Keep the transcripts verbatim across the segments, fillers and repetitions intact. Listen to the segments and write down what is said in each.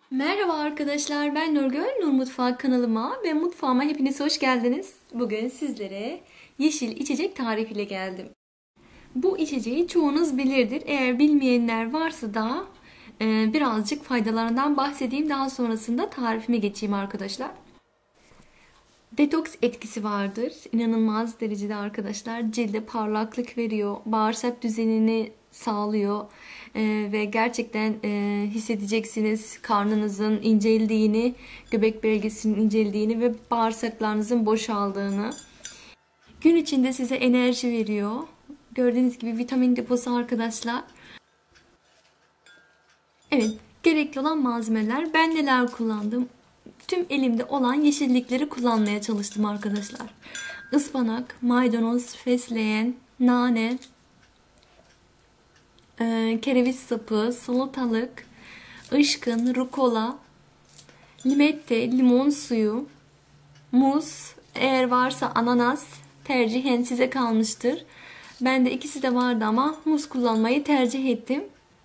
Merhaba arkadaşlar, ben Nurgül. Nur Mutfağı kanalıma ve mutfağıma hepiniz hoş geldiniz. Bugün sizlere yeşil içecek tarifiyle geldim. Bu içeceği çoğunuz bilirdir. Eğer bilmeyenler varsa da e, birazcık faydalarından bahsedeyim. Daha sonrasında tarifime geçeyim arkadaşlar. Detoks etkisi vardır. İnanılmaz derecede arkadaşlar. Cilde parlaklık veriyor. Bağırsak düzenini sağlıyor. Ee, ve gerçekten e, hissedeceksiniz karnınızın inceldiğini, göbek bölgesinin inceldiğini ve bağırsaklarınızın boşaldığını. Gün içinde size enerji veriyor. Gördüğünüz gibi vitamin deposu arkadaşlar. Evet, gerekli olan malzemeler. Ben neler kullandım? Tüm elimde olan yeşillikleri kullanmaya çalıştım arkadaşlar. Ispanak, maydanoz, fesleğen, nane, kereviz sapı, salatalık, ışkın, rukola, limette, limon suyu, muz, eğer varsa ananas, tercihen size kalmıştır. Bende ikisi de vardı ama muz kullanmayı tercih ettim.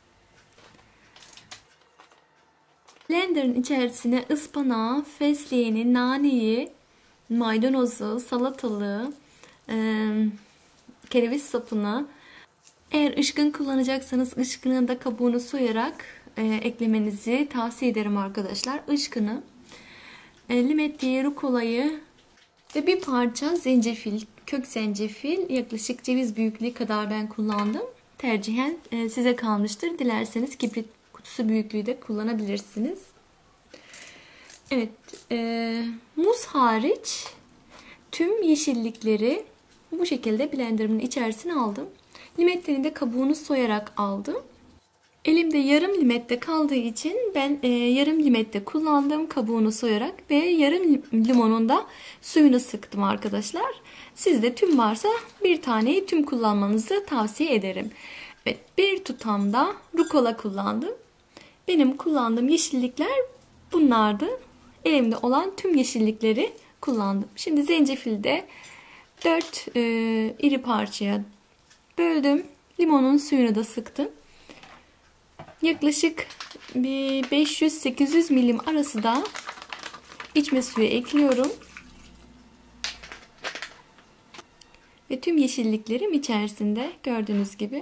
Blenderın içerisine ıspanağı, fesleğeni, naneyi, maydanozu, salatalığı, kereviz sapını, eğer ışkın kullanacaksanız ışkının da kabuğunu soyarak e, eklemenizi tavsiye ederim arkadaşlar. Işkını, e, limettiği rukolayı ve bir parça zencefil, kök zencefil, yaklaşık ceviz büyüklüğü kadar ben kullandım. Tercihen e, size kalmıştır. Dilerseniz kibrit kutusu büyüklüğü de kullanabilirsiniz. Evet, e, muz hariç tüm yeşillikleri bu şekilde blenderımın içerisine aldım. Limetlerini de kabuğunu soyarak aldım. Elimde yarım limette kaldığı için ben e, yarım limette kullandım kabuğunu soyarak ve yarım limonun da suyunu sıktım arkadaşlar. Sizde tüm varsa bir taneyi tüm kullanmanızı tavsiye ederim. Evet, bir tutamda rukola kullandım. Benim kullandığım yeşillikler bunlardı. Elimde olan tüm yeşillikleri kullandım. Şimdi zencefilde dört e, iri parçaya böldüm. Limonun suyunu da sıktım. Yaklaşık beş yüz sekiz yüz milim arası da içme suyu ekliyorum. Ve tüm yeşilliklerim içerisinde gördüğünüz gibi.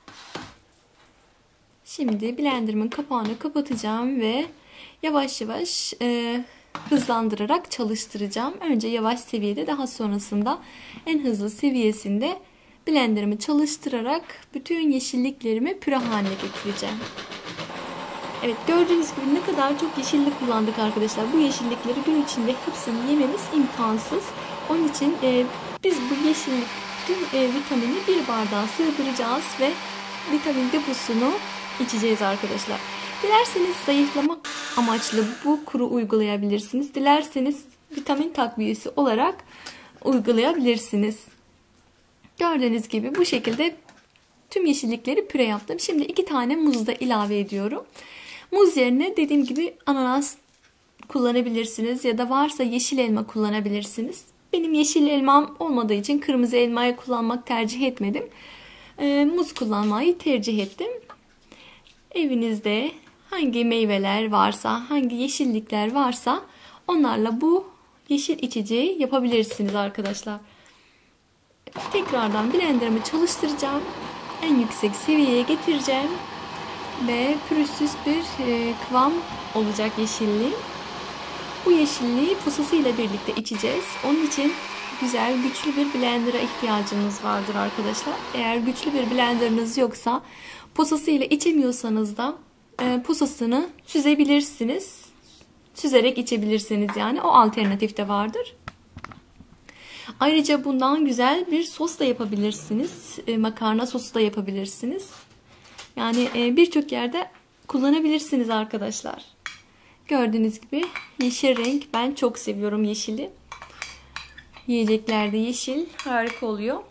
Şimdi blenderımın kapağını kapatacağım ve yavaş yavaş e, hızlandırarak çalıştıracağım. Önce yavaş seviyede, daha sonrasında en hızlı seviyesinde blenderımı çalıştırarak bütün yeşilliklerimi püre haline getireceğim. Evet, gördüğünüz gibi ne kadar çok yeşillik kullandık arkadaşlar. Bu yeşillikleri gün içinde hepsini yememiz imkansız. Onun için e, biz bu yeşillik tüm e, vitamini bir bardağa sığdıracağız ve vitamin deposunu içeceğiz arkadaşlar. Dilerseniz zayıflama amaçlı bu kuru uygulayabilirsiniz. Dilerseniz vitamin takviyesi olarak uygulayabilirsiniz. Gördüğünüz gibi bu şekilde tüm yeşillikleri püre yaptım. Şimdi iki tane muz da ilave ediyorum. Muz yerine dediğim gibi ananas kullanabilirsiniz ya da varsa yeşil elma kullanabilirsiniz. Benim yeşil elmam olmadığı için kırmızı elmayı kullanmak tercih etmedim. E, muz kullanmayı tercih ettim. Evinizde hangi meyveler varsa, hangi yeşillikler varsa onlarla bu yeşil içeceği yapabilirsiniz arkadaşlar. Tekrardan blenderımı çalıştıracağım. En yüksek seviyeye getireceğim. Ve pürüzsüz bir kıvam olacak yeşilliği. Bu yeşilliği posasıyla birlikte içeceğiz. Onun için güzel, güçlü bir blender'a ihtiyacımız vardır arkadaşlar. Eğer güçlü bir blenderınız yoksa, posasıyla içemiyorsanız da posasını süzebilirsiniz. Süzerek içebilirsiniz yani. O alternatif de vardır. Ayrıca bundan güzel bir sos da yapabilirsiniz. E, makarna sosu da yapabilirsiniz. Yani e, birçok yerde kullanabilirsiniz arkadaşlar. Gördüğünüz gibi yeşil renk. Ben çok seviyorum yeşili. Yiyeceklerde yeşil harika oluyor.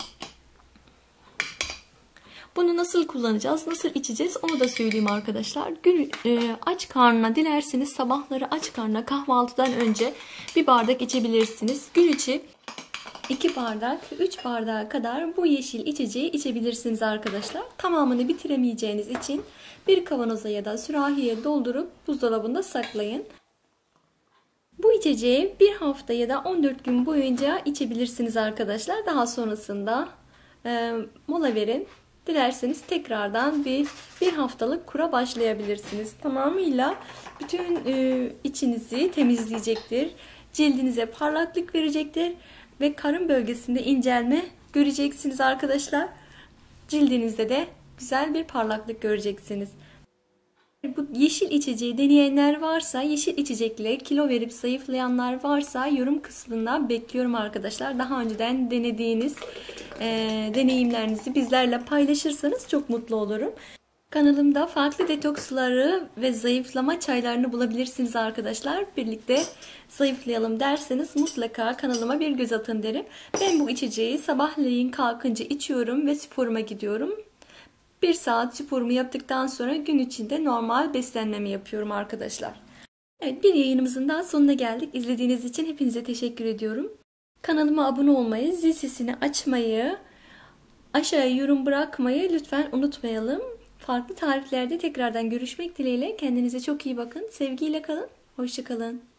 Bunu nasıl kullanacağız, nasıl içeceğiz onu da söyleyeyim arkadaşlar. Gün e, aç karnına, dilerseniz sabahları aç karnına kahvaltıdan önce bir bardak içebilirsiniz. Gün içi iki bardak, üç bardağa kadar bu yeşil içeceği içebilirsiniz arkadaşlar. Tamamını bitiremeyeceğiniz için bir kavanoza ya da sürahiye doldurup buzdolabında saklayın. Bu içeceği bir hafta ya da on dört gün boyunca içebilirsiniz arkadaşlar. Daha sonrasında e, mola verin. Dilerseniz tekrardan bir bir haftalık kura başlayabilirsiniz. Tamamıyla bütün e, içinizi temizleyecektir. Cildinize parlaklık verecektir ve karın bölgesinde incelme göreceksiniz arkadaşlar. Cildinizde de güzel bir parlaklık göreceksiniz. Bu yeşil içeceği deneyenler varsa, yeşil içecekle kilo verip zayıflayanlar varsa yorum kısmında bekliyorum arkadaşlar. Daha önceden denediğiniz e, deneyimlerinizi bizlerle paylaşırsanız çok mutlu olurum. Kanalımda farklı detoksları ve zayıflama çaylarını bulabilirsiniz arkadaşlar. Birlikte zayıflayalım derseniz mutlaka kanalıma bir göz atın derim. Ben bu içeceği sabahleyin kalkınca içiyorum ve sporuma gidiyorum. Bir saat sporumu yaptıktan sonra gün içinde normal beslenmemi yapıyorum arkadaşlar. Evet, bir yayınımızın daha sonuna geldik. İzlediğiniz için hepinize teşekkür ediyorum. Kanalıma abone olmayı, zil sesini açmayı, aşağıya yorum bırakmayı lütfen unutmayalım. Farklı tariflerde tekrardan görüşmek dileğiyle. Kendinize çok iyi bakın. Sevgiyle kalın. Hoşça kalın.